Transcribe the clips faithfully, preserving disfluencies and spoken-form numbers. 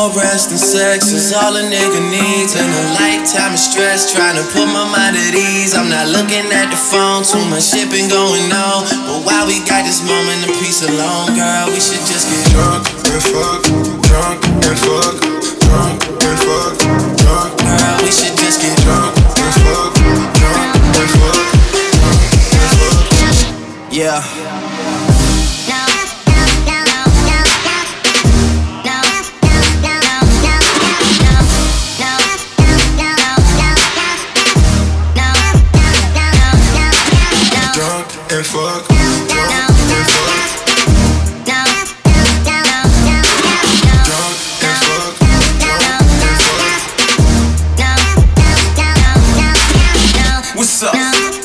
More rest and sex is all a nigga needs. And a lifetime of stress, trying to put my mind at ease. I'm not looking at the phone, too much shit been going on. But while we got this moment of peace alone, girl, we should just get drunk and fuck, drunk and fuck, drunk and fuck, drunk. Girl, we should just get drunk and fuck, drunk and fuck, drunk and fuck. Yeah. And fuck, drunk and fuck, drunk and fuck, drunk and fuck. What's up?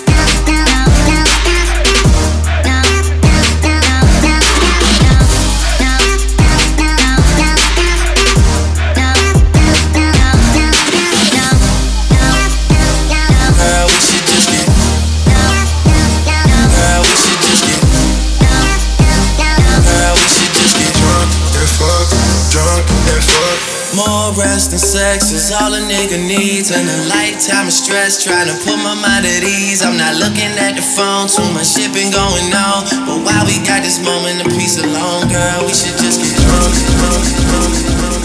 More rest and sex is all a nigga needs. And a lifetime of stress, trying to put my mind at ease. I'm not looking at the phone, too much shit been going on. But while we got this moment of peace alone, girl, we should just get drunk, drunk, drunk, drunk.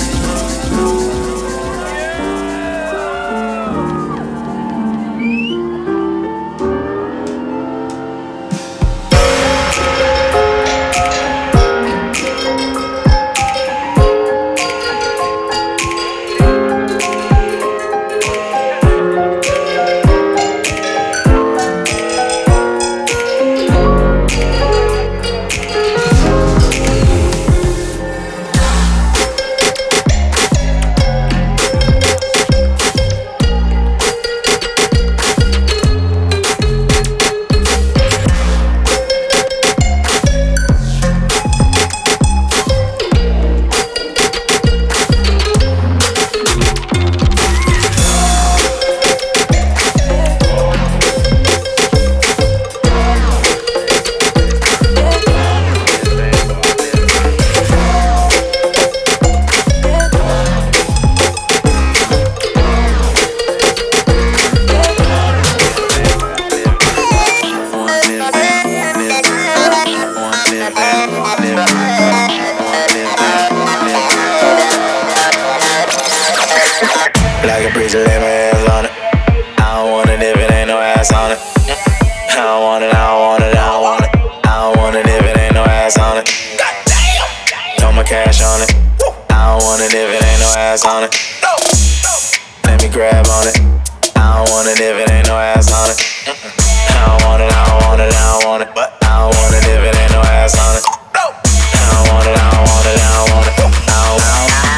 Like a preacher, lay my hands on it. I don't want it if it ain't no ass on it. I don't want it, I don't want it, I don't want it. I don't want it if it ain't no ass on it. Throw my cash on it. I don't want it if it ain't no ass on it. Let me grab on it. I don't want it if it ain't no ass on it. I don't want it, I don't want it, I don't want it. But I don't want it if it ain't no ass on it. I don't want it, I don't want it, I don't want it. I don't want it.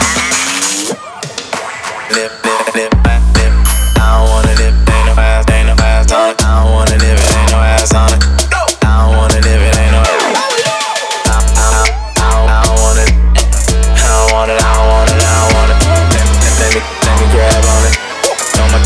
Lip, lip, lip, lip. I don't want it if it ain't no ass, ain't no ass on it. I don't want it if it ain't no ass on it. I don't want it if it ain't no ass. I, I, I, I don't want it. I don't want it, I don't want it, I don't want it. Let, let me, let me grab on it. Throw my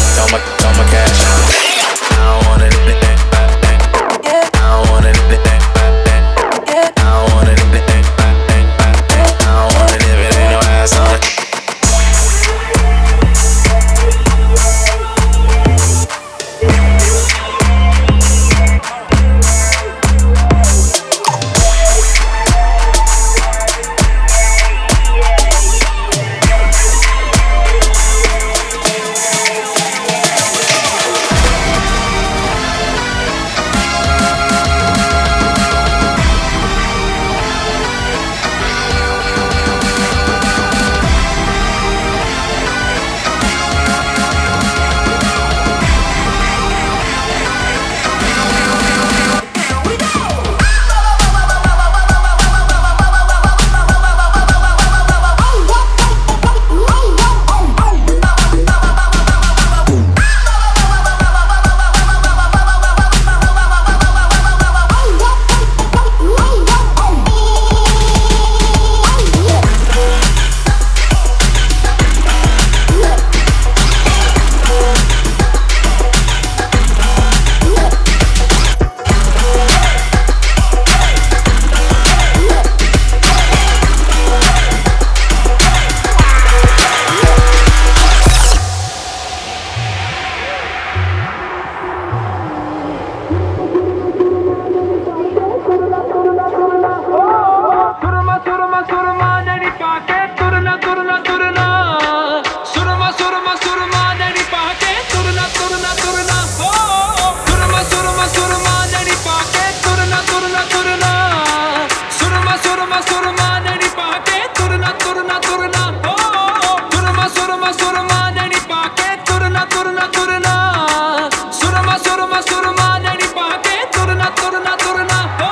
Surma Surma नड़ी Pakke तुरना तुरना तुरना Surma Surma Surma नड़ी Pakke तुरना तुरना तुरना O Surma Surma Surma नड़ी Pakke तुरना तुरना तुरना Surma Surma Surma नड़ी Pakke तुरना तुरना तुरना O Surma Surma Surma नड़ी Pakke तुरना तुरना तुरना Surma Surma Surma नड़ी Pakke तुरना तुरना तुरना O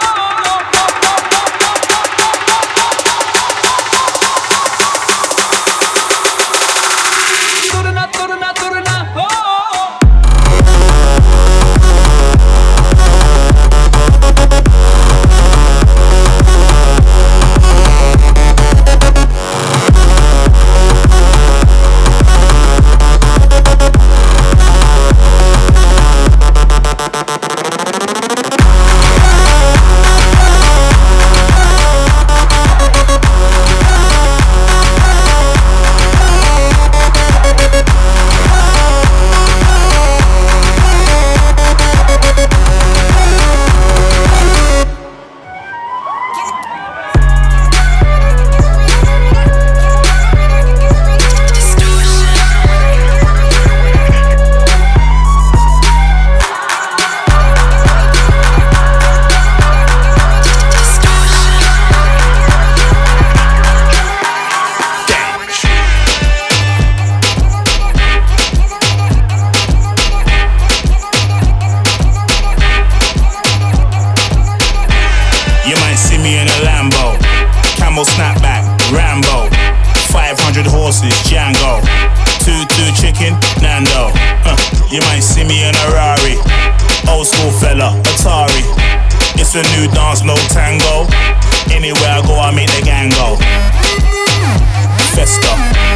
Snapback, Rambo, five hundred horses, Django, two two chicken, Nando. Huh. You might see me in a Rari, old school fella, Atari. It's a new dance, no tango. Anywhere I go, I make the gang go. Festa,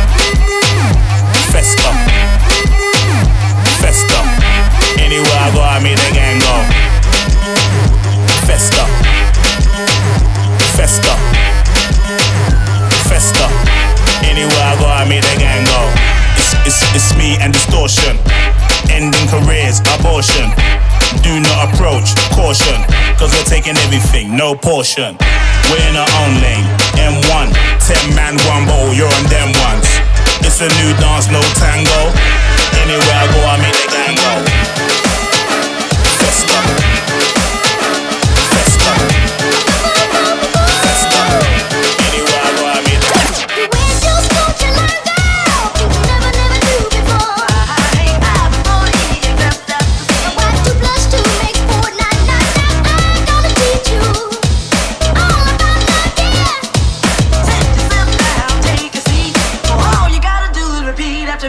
Festa, Festa. Anywhere I go, I make the gang go. Festa, Festa. Festa. Anywhere I go, I make the gang go. It's, it's, it's me and distortion. Ending careers, abortion. Do not approach, caution. Cause we're taking everything, no portion. We're in our own lane, M one. Ten man, one bowl, you're on them ones. It's a new dance, no tango. Anywhere I go, I make the gang go. Festa. Festa. Festa. Anywhere I go, I make the gang go. After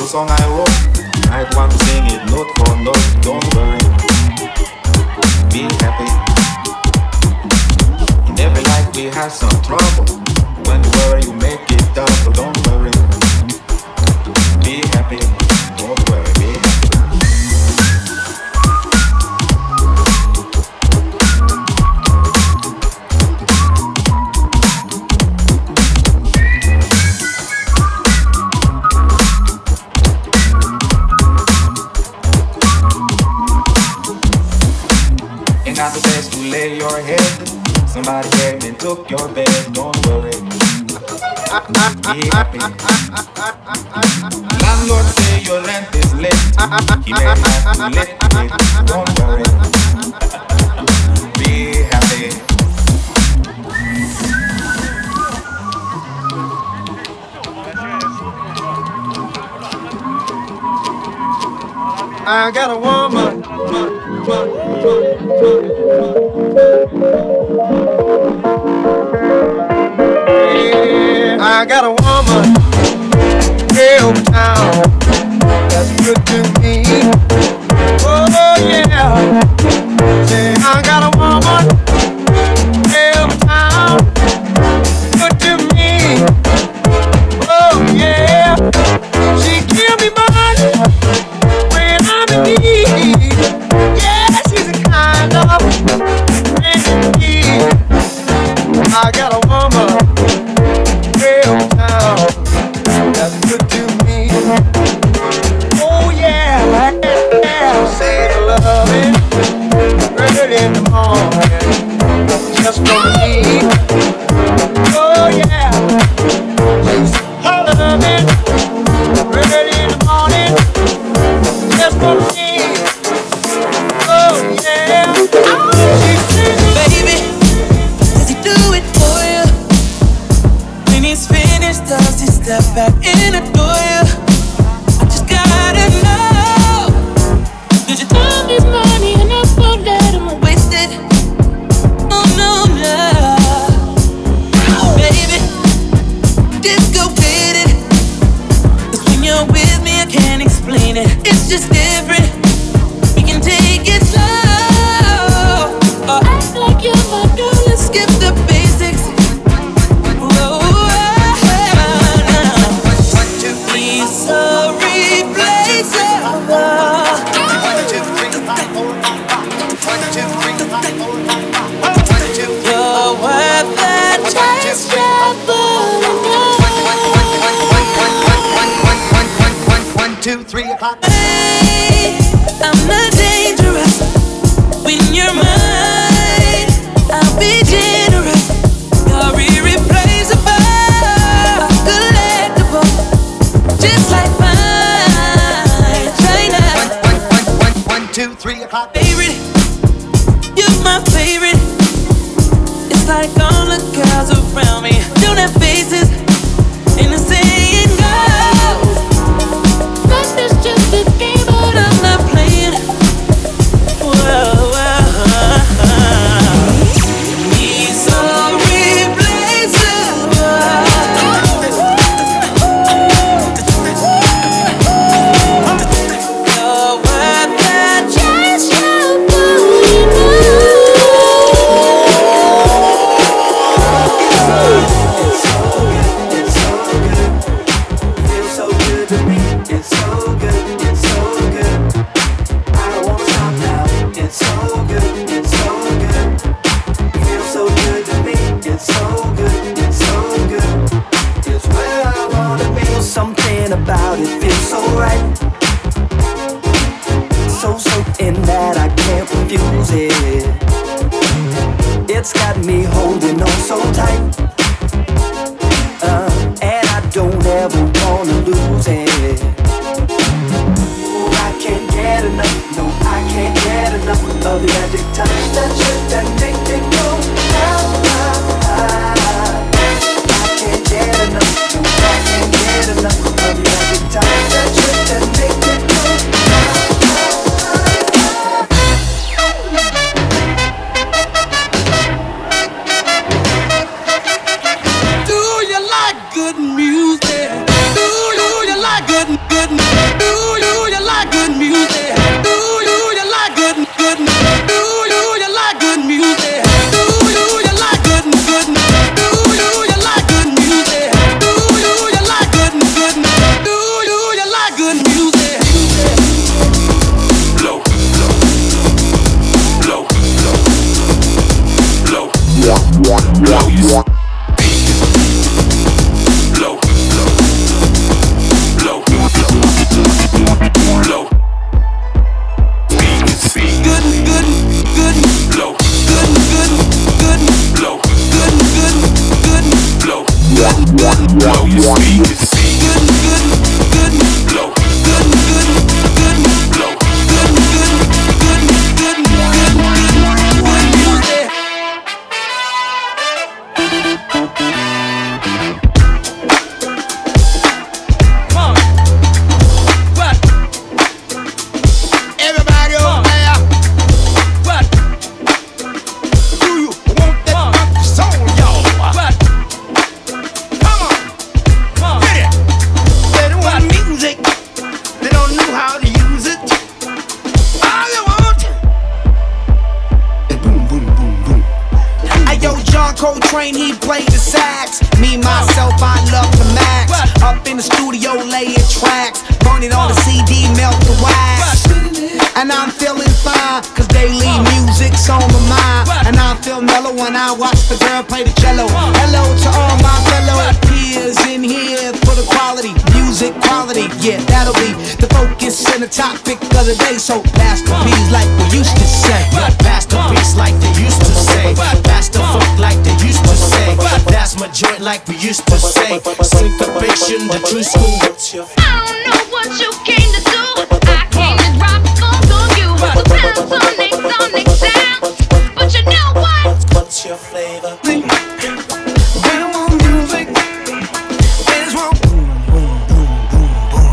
song I wrote. I'd want to sing it note for note. Don't worry, be happy. In every life we have some trouble. When you worry, you make it double. Don't worry, be happy. Don't worry, be happy. Not the place to lay your head. Somebody came and took your bed. Don't worry, be happy. Landlord say your rent is late. He may have to let you wait. Don't worry, be happy. I got a woman. Yeah, I got a woman here town that's good to me. Oh yeah, say I got a woman here town good to me. Oh yeah, she give me money when I'm in need. Yeah, she's a kind of friend indeed. I got a woman real town that's good to me. Oh yeah, yeah, say the loving early in the morning just for me. Oh yeah, she's loving early in the morning just for me. Oh yeah, she's singing. Baby, does he do it for you? When he's finished, does he step back in the door? I just gotta know. Did you time his money and I won't let him waste it? Oh no, no. Baby, just go get it. 'Cause when you're with me, I can't explain it. It's just different. We can take it slow. Uh, Act like you're my girl. Let's skip the basics. Whoa, please, so replace it. You're worth that chance, trouble One, two, three o'clock. Hey, I'm not dangerous. When you're mine, I'll be generous. You're irreplaceable, collectible, just like mine. China. One, one, one, one, one, two, three o'clock. Favorite, you're my favorite. It's like all the girls around me don't have faces, and the saying goes, life is just a Blow your speakers. Good, good, good. Blow. Good, good, good. Blow. Good, good, good, good, good, good music. Come on. What? Everybody over there. What? Do you want that funky soul, y'all? What? Come on. Come on. Get it. They don't want music. They don't know how to use it. All they want is boom, boom, boom, boom. Hey, yo, John Coltrane, he played the sax. Me, myself, I love the max. Up in the studio, laying tracks. Burning on the C D, melt the wax. And I'm feeling fine, cause daily music's on my mind. And I feel mellow when I watch the girl play the cello. Hello to all my fellow peers in here for the quality, music quality. Yeah, that'll be the focus and the topic of the day. So pass the beats like we used to say. Pass the beats like they used to say. Pass the funk like they used to say. That's my joint like we used to say. Syncopation, the true school. I don't know what you came to do. I came to drop funk on you. So Panasonic, Sonic sound. But you know what? What's your flavor? When I want music, they just want boom, boom, boom, boom, boom.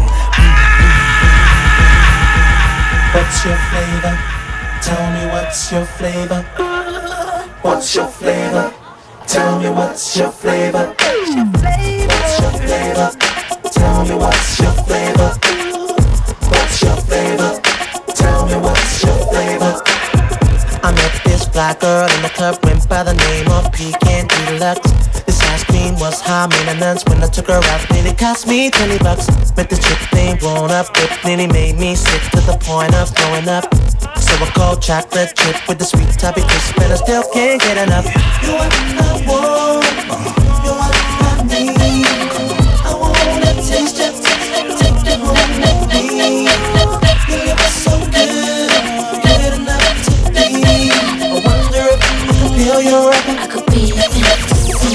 What's your flavor? Tell me what's your flavor? What's your flavor? Tell me what's your flavor? What's your flavor? Tell me what's your flavor? What's your flavor? Tell me what's your flavor? I met this black girl in the club, went by the name of Pecan Deluxe. This ice cream was high maintenance. When I took her out, nearly cost me twenty bucks. Met this chick thing blown up, it nearly made me sick to the point of throwing up. So I called chocolate chip with the sweet topping crisp, and I still can't get enough. You are what I want, you are what I need. I wanna taste you, take you home with me. You live so good, good enough to be. I wonder if I could feel your rhythm. I could be a fantasy.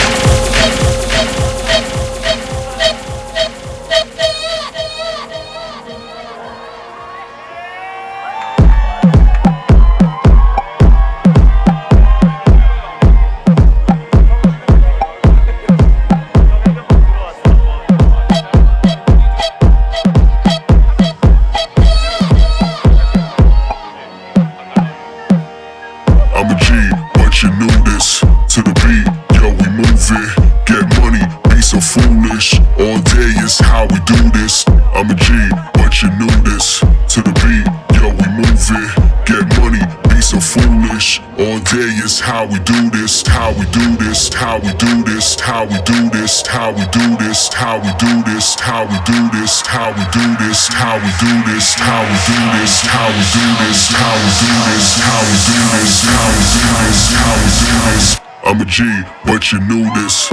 I'm a G, but you knew this. To the beat, yo, we move it. Get money, be so foolish. All day is how we do this. I'm a G, but you knew this. To the beat, yo, we move it. Get money, be so foolish. All day is how we do this. How we do this. How we do this. How we do this. How we do this. How we do this. How we do this. How we do this. How we do this. How we do this. How we do this. How we do this. How we do this. How we do this. How we do this. I'm a G, but you knew this.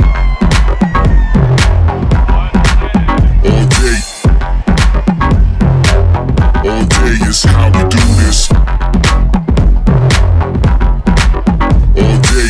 All day. All day is how we do this. All day.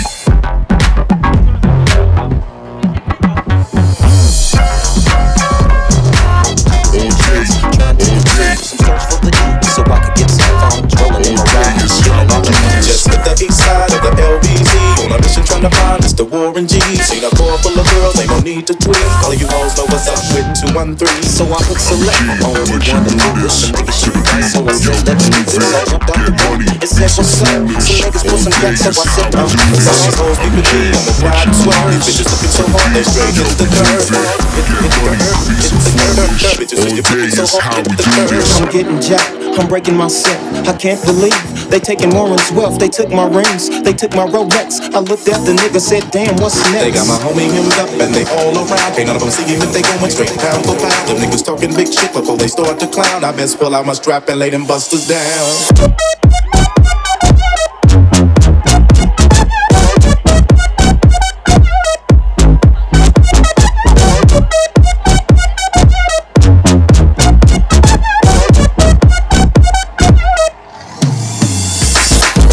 All day. All day. So I could get some phones rolling in my ride. Just hit the east side of the L B C. On a mission trying to find Mister Warren G. Seen a car full of girls, ain't no need to tweet. All of you hoes know what's up with two one three. So I put select on the one to do this. To make it shit right. So I just let the music so I jumped out the door. It said what's up? Some niggas put some gas, so I said no. So these hoes be with me on the ride and swear. These bitches looking so hard, they straight hit the curve. Hit the curve, hit the curve. Bitches say you're looking so hard, hit the curve. I'm getting jacked, I'm breaking myself. I can't believe they taking Warren's wealth. They took my rings, they took my Rolex. I looked at the nigga, said, damn, what's next? They got my homie hemmed up and they all around. Can't none of them see him if they going straight pound for pound. Them niggas talking big shit before they start to clown. I best pull out my strap and lay them busters down.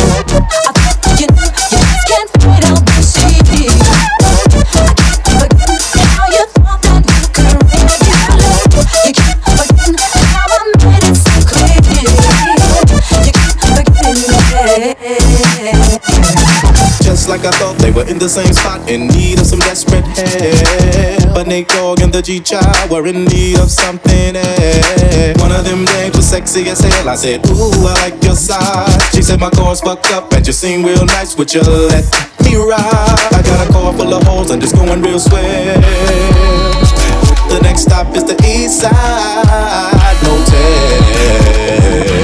Can't wait out to see. I can't in the same spot in need of some desperate help. But Nate Dogg and the G-Child were in need of something else. One of them dames was sexy as hell. I said, ooh, I like your size. She said my car's fucked up and you seem real nice. Would you let me ride? I got a car full of holes and it's going real swell. The next stop is the East Side Motel.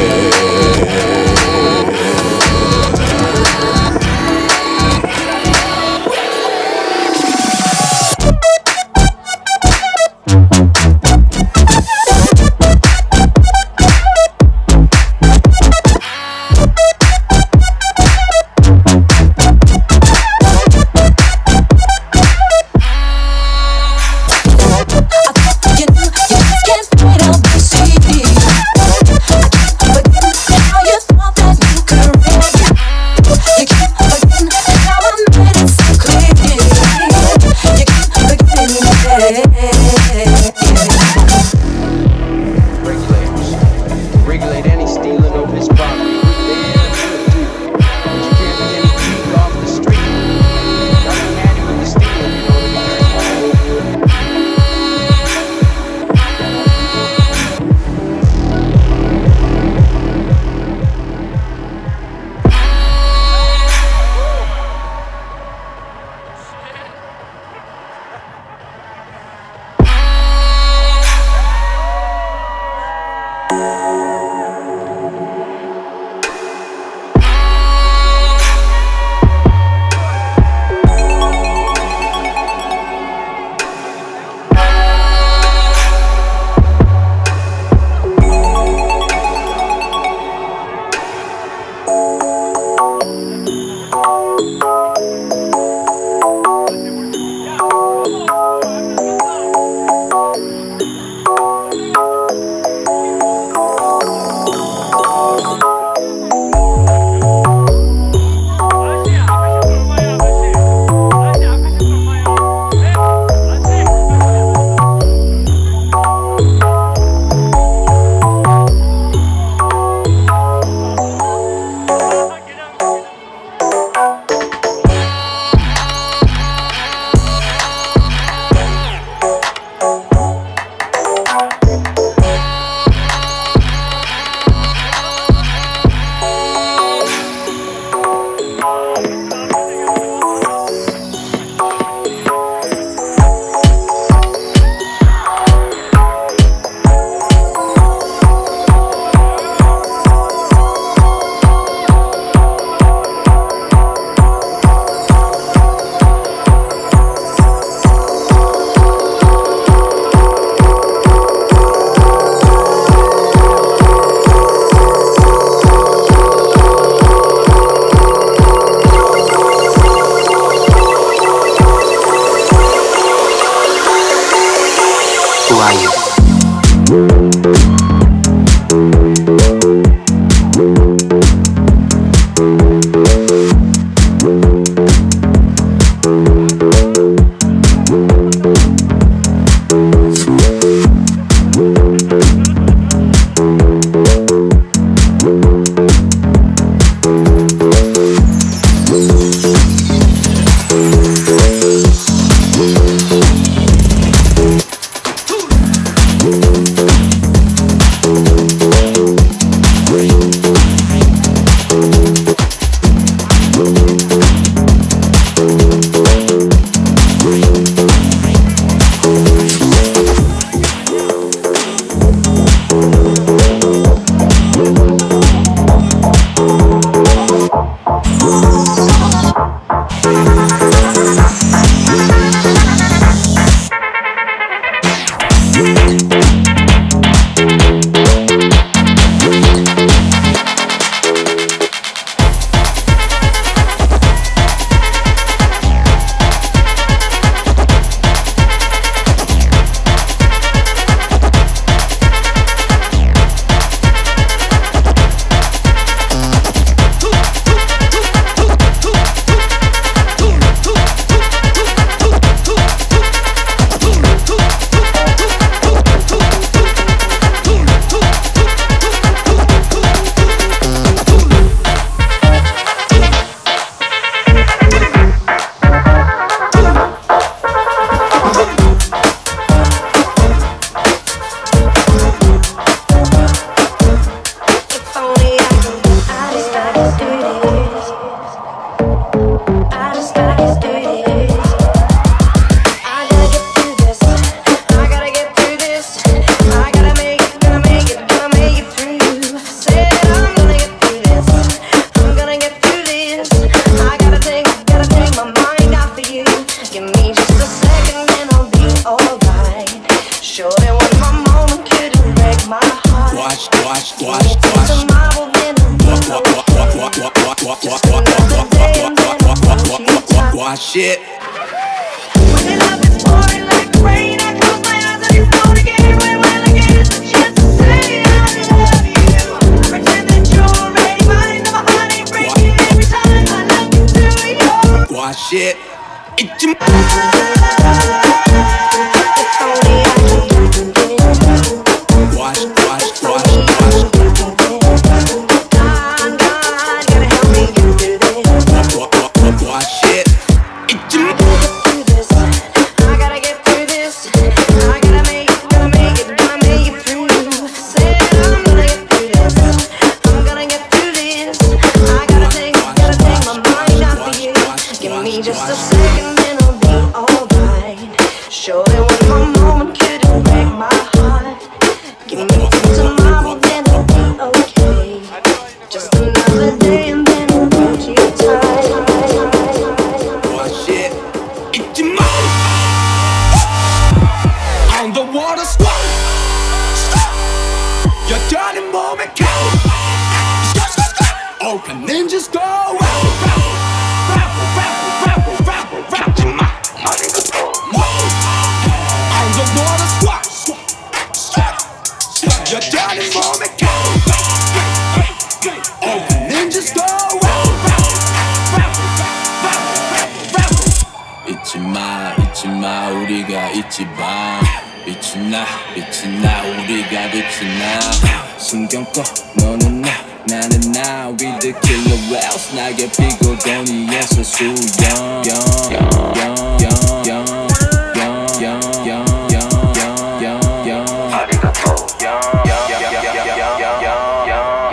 just a second and I'll be alright. Sure, there was my moment, couldn't break my heart. Watch, watch, watch, watch. Tomorrow then I'll be okay. Watch it. When the love is pouring like rain, I close my eyes and it's gone again. When will I get the chance to say I love you? Pretend that you're already mine, and my heart ain't breaking every time I look into your. Watch it. It's your Watch, watch, watch, watch. Watch it. It's your just a second and I'll be alright. Sure, there was my moment, couldn't break my heart. Give me till tomorrow, then I'll be okay. Just another day and then I'll hold you tight. Watch it. It's your mouth. On the water squat. Your turning moment count. Open ninjas go round, round, round, round, round, round, round. On the water squat. Your turning moment count. Open ninjas go round, round, round, round, round, round. 잊지 마, 잊지 마, 우리가 잊지 마. 빛이 나, 빛이 나, 우리가 빛이 나. 신경 꺼, 너는 나, 나는 나. We the killer whales, 날개 피고 도니에서 수영. 영, 영, 영, 영, 영, 영, 영, 영, 영, 영. 아리가토. 영, 영, 영, 영, 영, 영, 영, 영,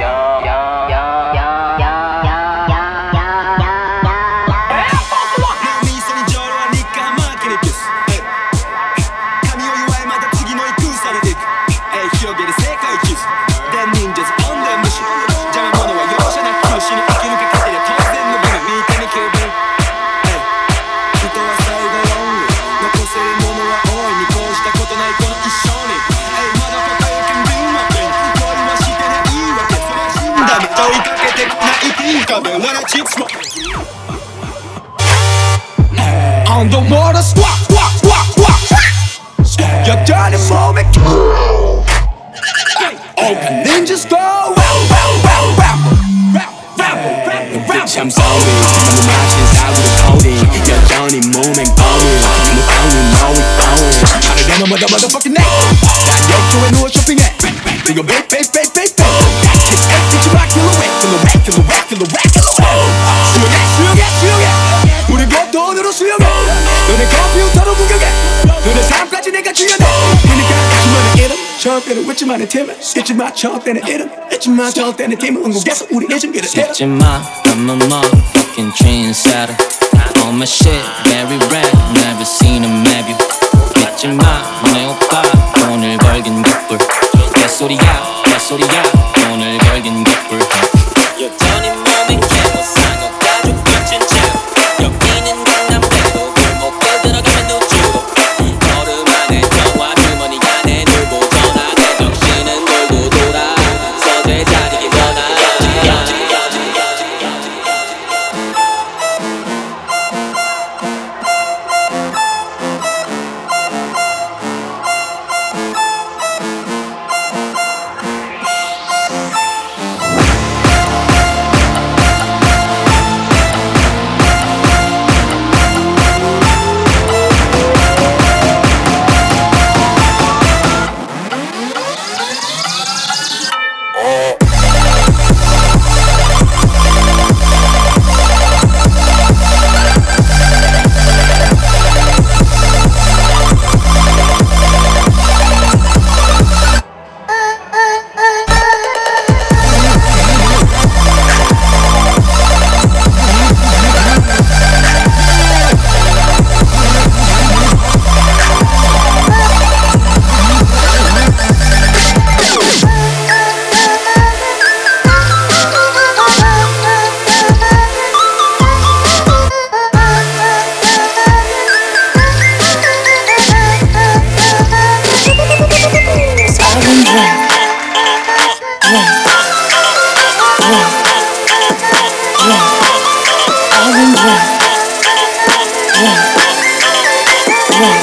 On the water, squat, squat, squat, squat. Your dirty moment. Open ninjas go round, round, round, round, round, round. Bitch, I'm sorry. I'm marching out with the coding. Your dirty moment going. I'm down, you know it going. Hotter than a mother, motherfucking neck. That yo, to a new shopping at. Do your babe, babe, babe, babe, babe. Kick X, get you rock, kill a whack, kill a whack, kill a whack, kill a whack, kill a whack. 수영해, 수영해, 수영해. 우리 겉돈으로 수영해. 너네 컴퓨터로 구경해. 너네 삶까지 내가 주연해. 그러니까 잊지마는 이름 절대로 잊지마는 팀은 잊지마 절대는 이름 잊지마 절대는 팀은 한국에서 우리 이름 그래 잊지마 I'm a motherfucking trendsetter On my shit very rare Never seen a map you 잊지마 내 오빠 오늘 걸긴 굿불 개소리야 개소리야 오늘 걸긴 굿불 여전히 몸에 개못산 것 가죽 빚진 차 여기는 강남 빼고 골목길 들어가면 노주고 걸음 안에 정화 주머니 안에 놀고 전화대 정신은 돌고 돌아 서재 자리에 전화 been drunk, drunk, drunk, drunk. I've been drunk, drunk, drunk.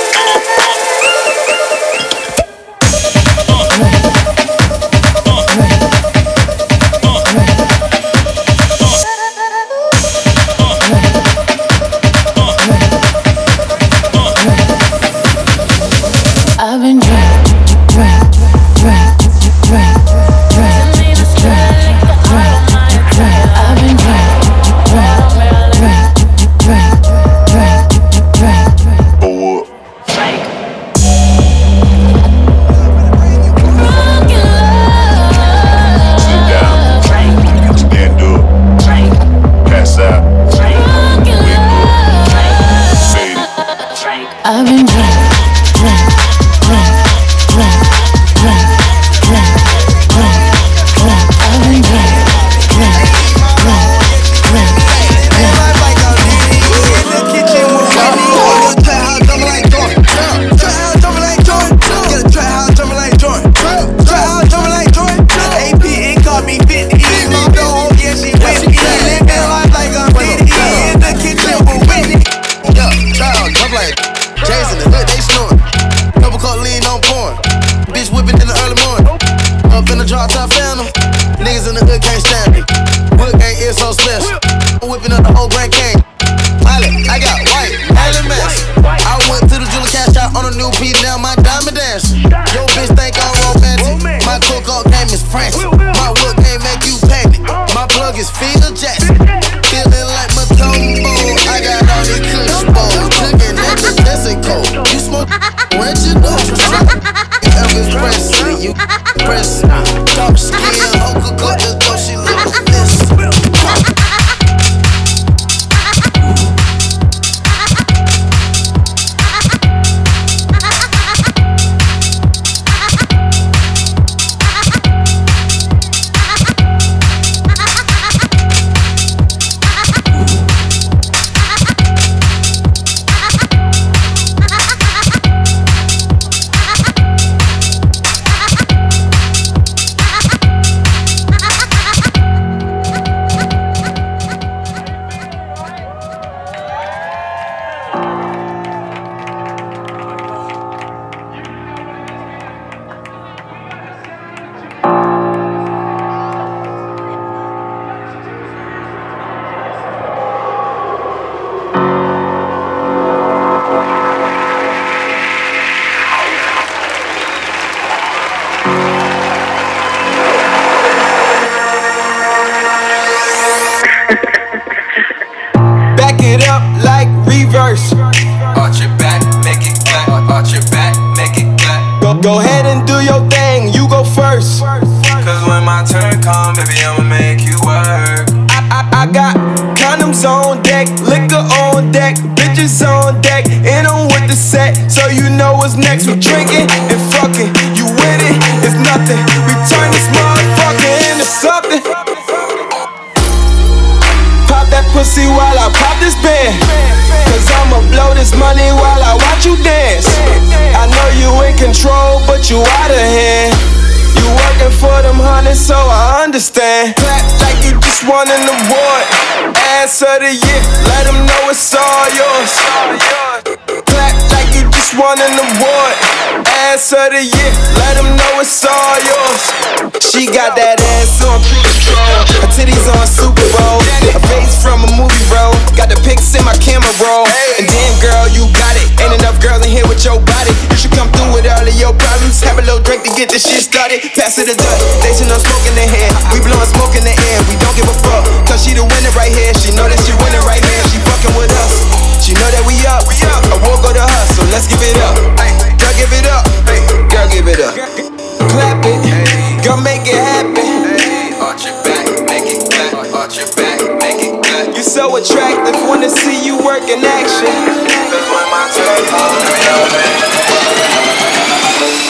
I've been drunk, drunk, drunk, drunk, drunk, drunk, drunk, drunk. I've been drunk, drunk, drunk, drunk, drunk, drunk. Oh, what? Sit down, stand up, pass out, wake up, fade it. I've been drunk, drunk, drunk, drunk, drunk, drunk, drunk, drunk. I've been drunk, drunk, drunk, drunk, whipping up the whole Grand King. Pilot, I got white elements. I went to the jeweler cash out on a new P, now my diamond dance. Yo bitch think I'm romantic. My cook-up game is Francis. My wood game make you panic. My plug is Phil Jackson. Feeling like Matumbo. I got all these kush bowls. Drinking at the Mexico. You smoke Reginald. Elvis Presley, you press me. Dark skin, Hoka cut the door, she look like this. It up like reverse. Arch your back, make it clap. Arch your back, make it clap. Go, go ahead and do your thing, you go first. Cause when my turn comes, baby, I'ma make you work. I, I, I got condoms on deck, liquor on deck, bitches on deck, and I'm with the set, so you know what's next. We drinking and fucking, you with it, it's nothing. We turn this motherfucker into something. Pop that pussy while I pop this band. Cause I'ma blow this money while I watch you dance. I know you in control, but you out of hand. You working for them hundreds, so I understand. Clap like you just won an award. Ass of the year, let them know it's all yours. Clap like you just won an award. Ass of the year, let them know it's all yours. She got that ass on control, her titties on Super Bowl, her face from a movie role. Got the pics in my camera roll. And damn girl, you got it. Ain't enough girls in here with your body. You should come through with all of your problems. Have a little drink to get this shit started. Pass it the dust, they should know smoke in their head. We blowing smoke in the air, we don't give a fuck. Cause she the winner right here, she know that she winning right here. She fucking with us, she know that we up. I will go to her, so let's give it up. Girl, give it up, girl, give it up. Clap it, girl, make it happen. Arch your back, make it clap. Arch your back, make it clap. You so attractive, wanna see you work in action. Cause when my turn comes, baby, I'ma make you work.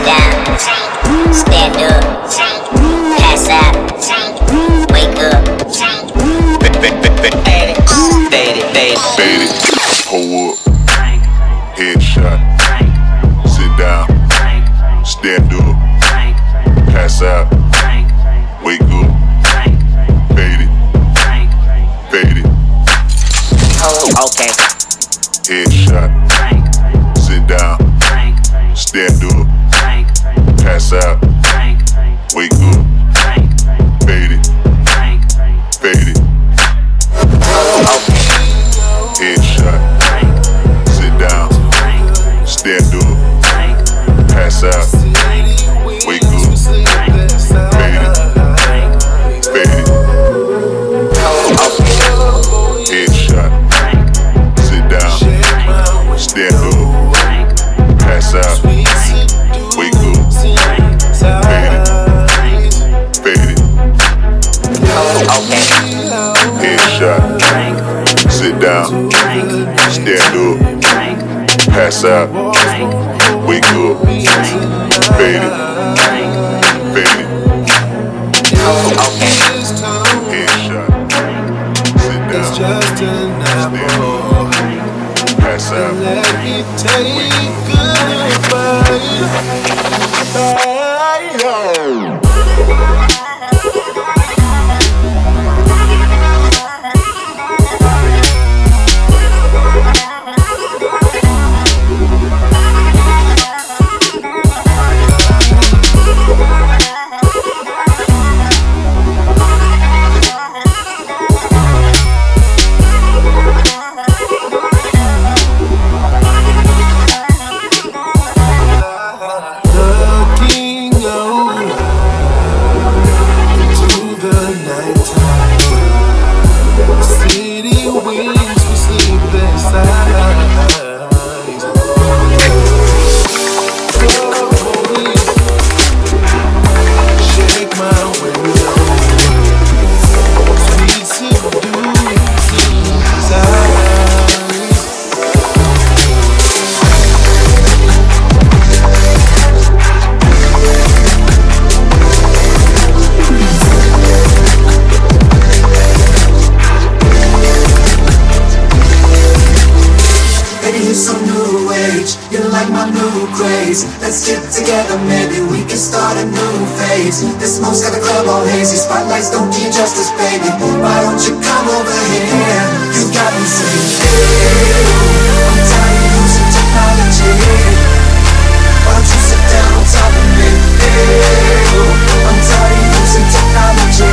down, stand up, pass out, wake up. Fade it, fade it, fade it. Fade it, pull up, headshot, sit down, stand up, pass out, wake up. Fade it, fade it. Okay. Headshot, sit down, stand up, pass out, wake up. Fade it, fade it. Headshot, sit down, stand up, pass out, wake up. Fade it, fade it. Headshot, sit down, stand up, pass out, wake up. Fade it, fade it. Headshot, sit down, stand up, pass out, wake up. Fade it, fade it. Headshot, sit down, stand up, pass out, let's get together, maybe we can start a new phase. The smoke's got the club all hazy, spotlights don't do you justice, baby. Why don't you come over here? You got me saying, hey, I'm tired of using technology. Why don't you sit down on top of me? Hey, I'm tired of using technology.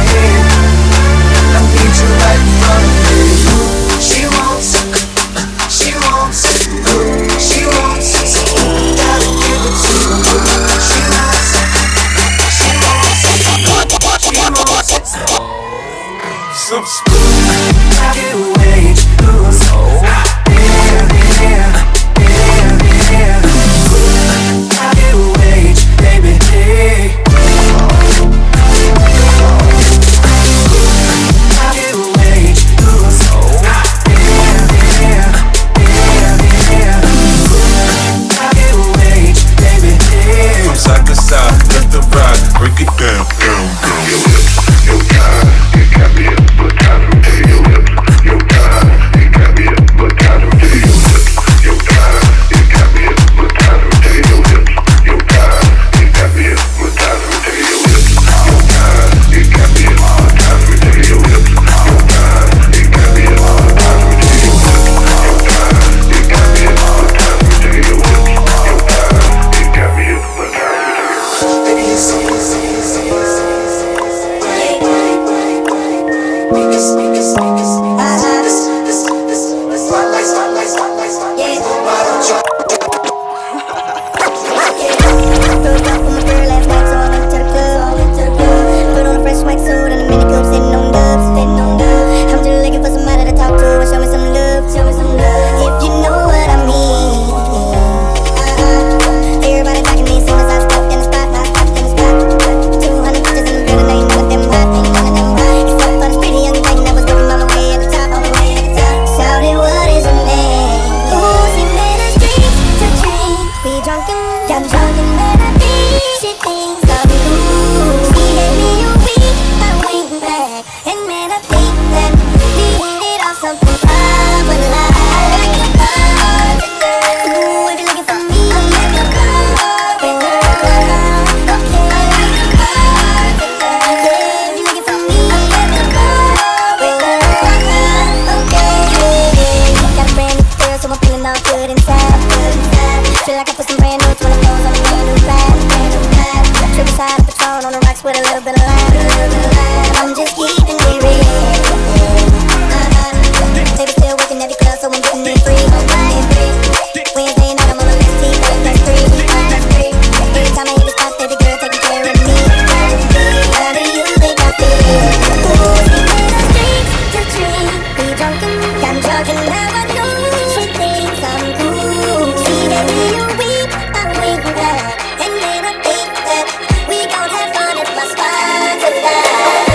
I need you right in front of me. She wants, she wants, she wants. Gotta give it to her. She wants, she wants, she wants. Some spoon. I get away, lose. Yeah, yeah, yeah, yeah. I get away, baby, yeah. I get away, lose. Yeah, yeah, yeah, yeah. I get away, baby, yeah. From side to side, let the ride, break it down, down, down. Your lips, your thighs, you got me hypnotized to your lips. Your thighs, you got me hypnotized to your lips. Your thighs, you got me hypnotized to your lips. Your thighs, you got me hypnotized to your lips. Your thighs, you got me hypnotized to your lips. Your thighs, you got me hypnotized to your lips. Your thighs, you got me hypnotized to your lips. Your thighs, you got me hypnotized. Baby, you see, you see, you see, you see. Spotlight, spotlight, spotlight, spotlight. Why don't you? Broke up with my girl last night, so I went to the club. Put on a fresh white suit and a mini coupe, sitting on dubs, sitting on dubs. I'm just looking for somebody to talk to and show me some love, show me some love. If you know what I mean. Uh-huh. Everybody talking me as soon as I stepped in the spot, I stepped in the spot. Two hundred bitches in the building, ain't none of them hot, ain't none of them hot. Except for this pretty young thing that was looking all the way Just with a little bit of love. I'm just keeping it real. Uh-huh. Baby still working at the club, so I'm getting it free. Wednesday night I'm on the list, T, that's three. Every time I hit the spot, baby girl taking care of me. How do you think I feel? Ooh, sleeping in the streets, the dream. Be drunken, I'm jogging, now I know she thinks I'm cool. See that we are weak, I wink that, and then I think that we gon' have fun at my spot tonight.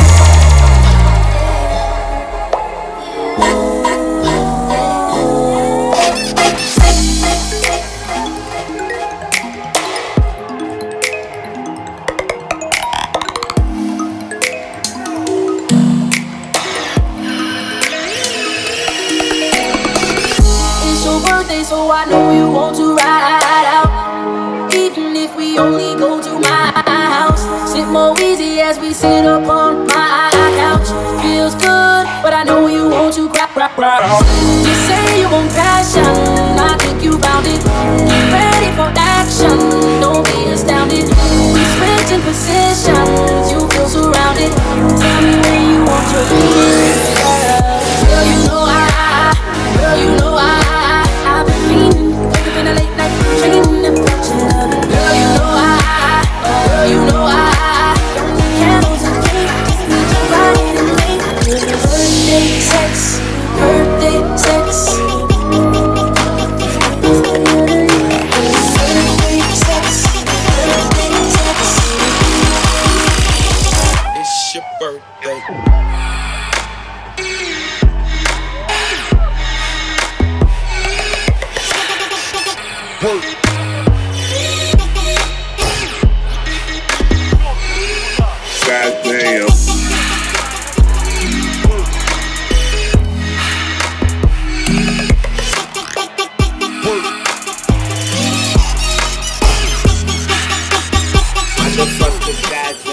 So I know you want to ride out, even if we only go to my house. Sit more easy as we sit upon my couch. Feels good, but I know you want to cry, cry, cry out. You say you want passion, I think you found it. Get ready for action, don't be astounded. We switching positions, you feel surrounded. Tell me where you want to be. Girl, you know I, girl, you know I. I've been feeling, wake up in a late night dreaming about your love. Girl, you know I, girl, you know I don't need candles and cake, just need you right and late. Birthday sex, birthday sex. Birthday sex, birthday sex. It's your birthday. Work. Goddamn. Motherfucker, goddamn.